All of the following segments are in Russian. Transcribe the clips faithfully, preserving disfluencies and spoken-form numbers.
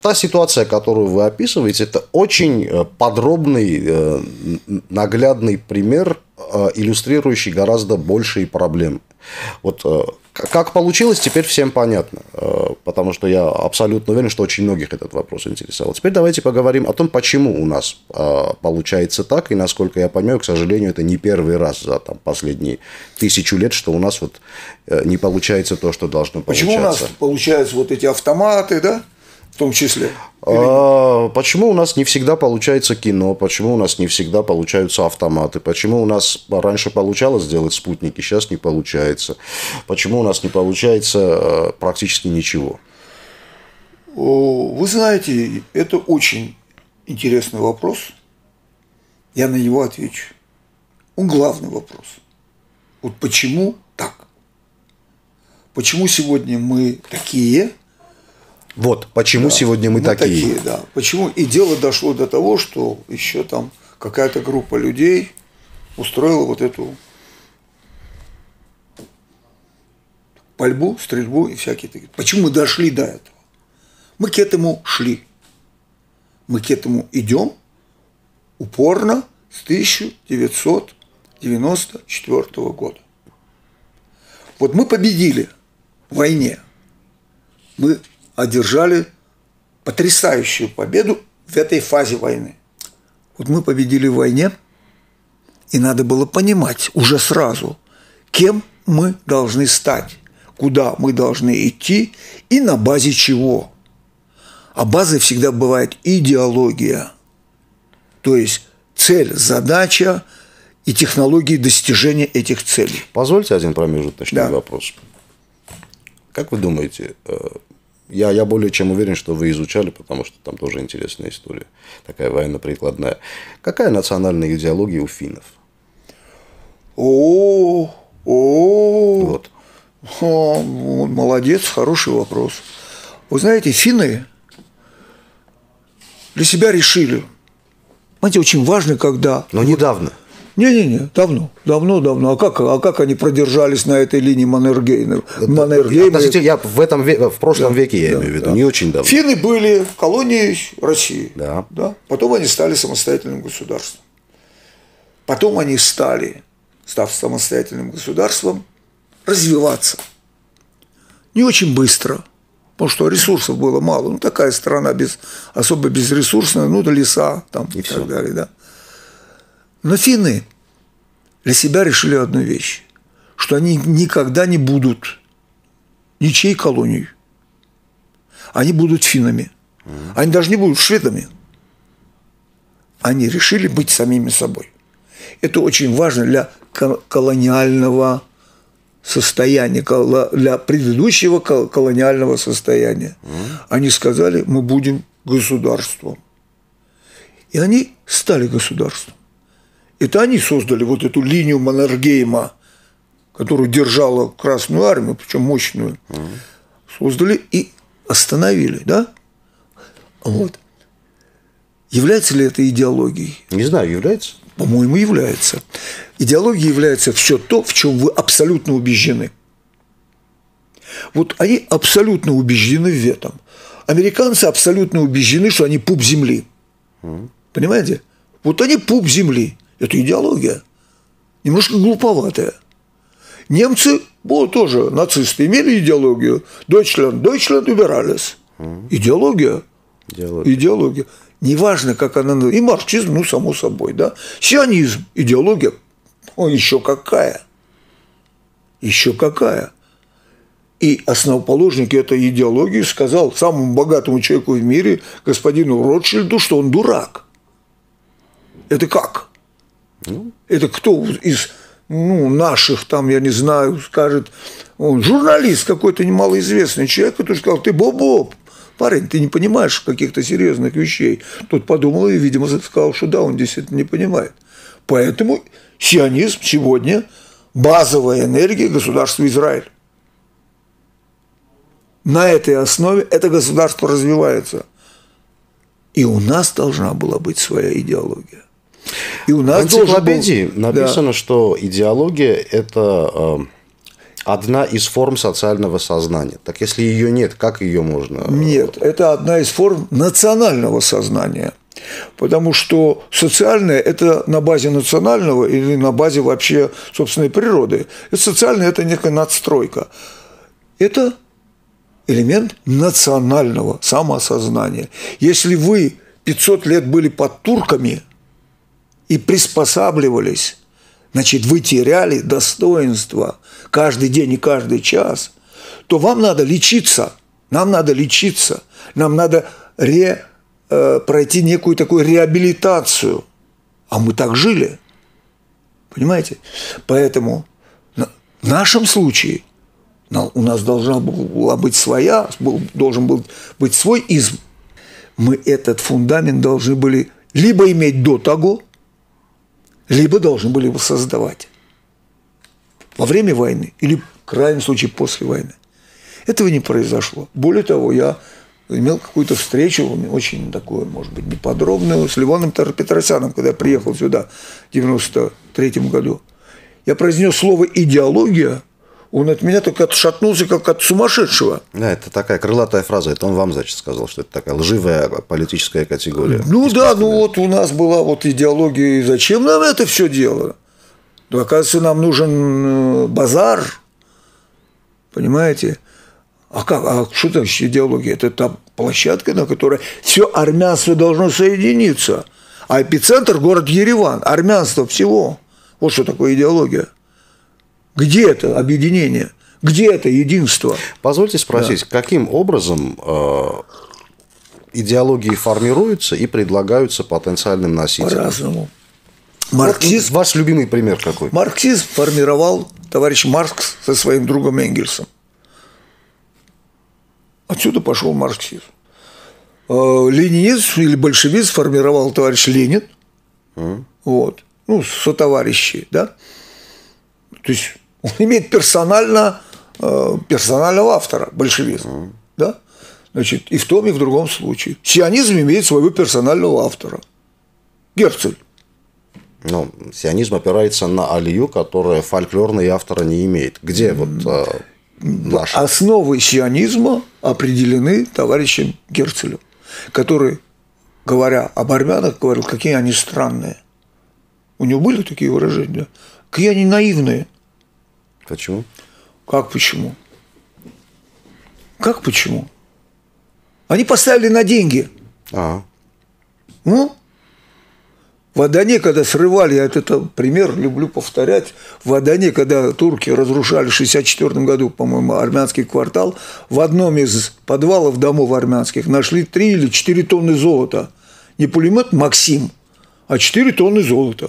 та ситуация, которую вы описываете, это очень подробный, наглядный пример, иллюстрирующий гораздо большие проблемы. Вот как получилось, теперь всем понятно, потому что я абсолютно уверен, что очень многих этот вопрос интересовал. Теперь давайте поговорим о том, почему у нас получается так, и, насколько я понимаю, к сожалению, это не первый раз за там, последние тысячу лет, что у нас вот не получается то, что должно получаться. Почему у нас получаются вот эти автоматы, да? В том числе. А, почему у нас не всегда получается кино, почему у нас не всегда получаются автоматы, почему у нас раньше получалось сделать спутники, сейчас не получается, почему у нас не получается практически ничего? Вы знаете, это очень интересный вопрос, я на него отвечу. Он главный вопрос. Вот почему так? Почему сегодня мы такие? Вот, почему да, сегодня мы, мы такие. такие да. Почему? И дело дошло до того, что еще там какая-то группа людей устроила вот эту пальбу, стрельбу и всякие такие. Почему мы дошли до этого? Мы к этому шли. Мы к этому идем упорно с тысяча девятьсот девяносто четвёртого года. Вот мы победили в войне. Мы одержали потрясающую победу в этой фазе войны. Вот мы победили в войне, и надо было понимать уже сразу, кем мы должны стать, куда мы должны идти и на базе чего. А базой всегда бывает идеология, то есть цель, задача и технологии достижения этих целей. Позвольте один промежуточный да. вопрос. Как вы думаете, Я, я более чем уверен, что вы изучали, потому что там тоже интересная история, такая военно-прикладная. Какая национальная идеология у финнов? О, о, вот. о, молодец, хороший вопрос. Вы знаете, финны для себя решили. Знаете, очень важно, когда. Но недавно. Не-не-не, давно, давно, давно. А как, а как они продержались на этой линии Маннергейма? Маннергейма... Я в этом веке, в прошлом да, веке, я да, имею в виду, да. не очень давно. Финны были колонией России. Да. Да? Потом они стали самостоятельным государством. Потом они стали, став самостоятельным государством, развиваться. Не очень быстро, потому что ресурсов было мало. Ну, такая страна без, особо безресурсная, ну, да леса там, и, и так далее. Да. Но финны для себя решили одну вещь, что они никогда не будут ничьей колонией. Они будут финнами. Они даже не будут шведами. Они решили быть самими собой. Это очень важно для колониального состояния, для предыдущего колониального состояния. Они сказали, мы будем государством. И они стали государством. Это они создали вот эту линию Маннергейма, которую держала Красную Армию, причем мощную. Создали и остановили, да? Вот. Является ли это идеологией? Не знаю, является? По-моему, является. Идеология является все то, в чем вы абсолютно убеждены. Вот они абсолютно убеждены в этом. Американцы абсолютно убеждены, что они пуп земли. Понимаете? Вот они пуп земли. Это идеология. Немножко глуповатая. Немцы, вот тоже нацисты, имели идеологию. Deutschland, Deutschland überalles. Идеология. Идеология. Идеология. Неважно, как она называется. И марксизм, ну, само собой, да. Сионизм, идеология. О, еще какая. Еще какая. И основоположник этой идеологии сказал самому богатому человеку в мире, господину Ротшильду, что он дурак. Это как? Ну. Это кто из ну, наших, там, я не знаю, скажет, он, журналист какой-то немалоизвестный человек, который сказал, ты Боб-Боб, парень, ты не понимаешь каких-то серьезных вещей. Тот подумал и, видимо, сказал, что да, он действительно не понимает. Поэтому сионизм сегодня базовая энергия государства Израиль. На этой основе это государство развивается. И у нас должна была быть своя идеология. И у нас в энциклопедии был... написано, да. что идеология – это одна из форм социального сознания. Так если ее нет, как ее можно? Нет, это одна из форм национального сознания. Потому что социальное – это на базе национального или на базе вообще собственной природы. Это социальное – это некая надстройка. Это элемент национального самоосознания. Если вы пятьсот лет были под турками и приспосабливались, значит, вы теряли достоинство каждый день и каждый час, то вам надо лечиться, нам надо лечиться, нам надо ре, э, пройти некую такую реабилитацию. А мы так жили, понимаете? Поэтому в нашем случае у нас должна была быть своя, должен был быть свой изм. Мы этот фундамент должны были либо иметь до того, либо должны были его создавать во время войны или, в крайнем случае, после войны. Этого не произошло. Более того, я имел какую-то встречу, очень такую, может быть, неподробную, с Левоном Петросяном, когда я приехал сюда в девяносто третьем году. Я произнес слово «идеология», он от меня так отшатнулся, как от сумасшедшего. Да, это такая крылатая фраза. Это он вам, значит, сказал, что это такая лживая политическая категория. Ну да, ну вот у нас была вот идеология, и зачем нам это все дело? Ну, оказывается, нам нужен базар, понимаете? А как? А что значит идеология? Это та площадка, на которой все армянство должно соединиться. А эпицентр – город Ереван, армянство всего. Вот что такое идеология. Где это объединение? Где это единство? Позвольте спросить, да. Каким образом э, идеологии формируются и предлагаются потенциальным носителям? По-разному. Марксизм, вот ваш любимый пример какой? Марксизм формировал товарищ Маркс со своим другом Энгельсом. Отсюда пошел марксизм. Ленинизм или большевизм формировал товарищ Ленин. Mm. Вот. Ну, сотоварищи, да? То есть он имеет персонально, персонального автора, большевизм. Mm. Да? Значит, и в том, и в другом случае. Сионизм имеет своего персонального автора. Герцель. Ну, сионизм опирается на алию, которая фольклорные автора не имеет. Где вот э, наши? Основы сионизма определены товарищем Герцелем, который, говоря об армянах, говорил, какие они странные. У него были такие выражения? Какие они наивные. Почему? Как почему? Как почему? Они поставили на деньги. А. Ну? В Адане, когда срывали, я этот пример люблю повторять, в Адане, когда турки разрушали в шестьдесят четвёртом году, по-моему, армянский квартал, в одном из подвалов домов армянских нашли три или четыре тонны золота. Не пулемет «Максим», а четыре тонны золота.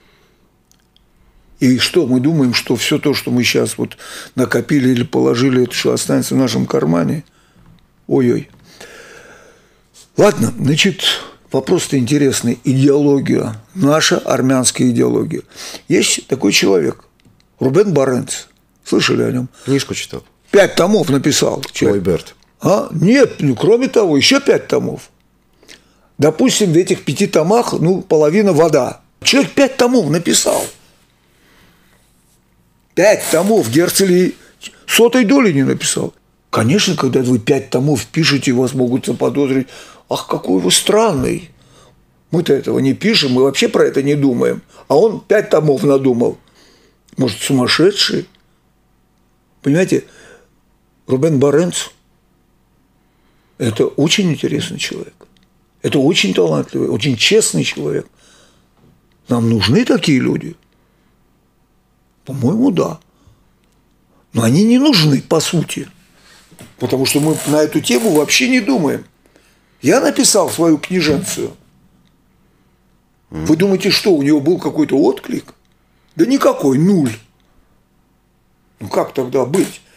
И что, мы думаем, что все то, что мы сейчас вот накопили или положили, это что, останется в нашем кармане? Ой-ой. Ладно, значит... Вопрос-то интересный. Идеология. Наша армянская идеология. Есть такой человек. Рубен Баренц. Слышали о нем? Книжку читал. Пять томов написал. Лойберт. А? Нет, ну, кроме того, еще пять томов. Допустим, в этих пяти томах, ну, половина вода. Человек пять томов написал. Пять томов. Герцель сотой доли не написал. Конечно, когда вы пять томов пишете, вас могут заподозрить. Ах, какой вы странный. Мы-то этого не пишем, мы вообще про это не думаем. А он пять томов надумал. Может, сумасшедший? Понимаете, Рубен Баренц – это очень интересный человек. Это очень талантливый, очень честный человек. Нам нужны такие люди? По-моему, да. Но они не нужны, по сути. Потому что мы на эту тему вообще не думаем. Я написал свою книженцию. Вы думаете, что, у него был какой-то отклик? Да никакой, нуль. Ну как тогда быть?